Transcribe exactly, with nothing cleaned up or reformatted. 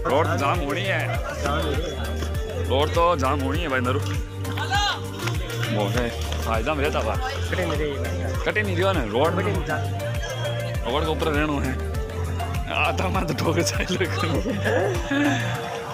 Road जाम होनी है, road तो जाम होनी है भाई नरू। वो है फायदा में रहता बा कटे नहीं रियो ने रोड में रोड के ऊपर रहनो है आता मैं तो ठोके चाहिए